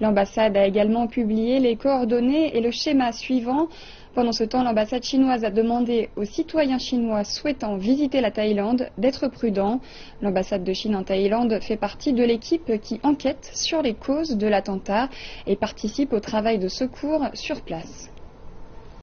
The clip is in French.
L'ambassade a également publié les coordonnées et le schéma suivant. Pendant ce temps, l'ambassade chinoise a demandé aux citoyens chinois souhaitant visiter la Thaïlande d'être prudents. L'ambassade de Chine en Thaïlande fait partie de l'équipe qui enquête sur les causes de l'attentat et participe au travail de secours sur place.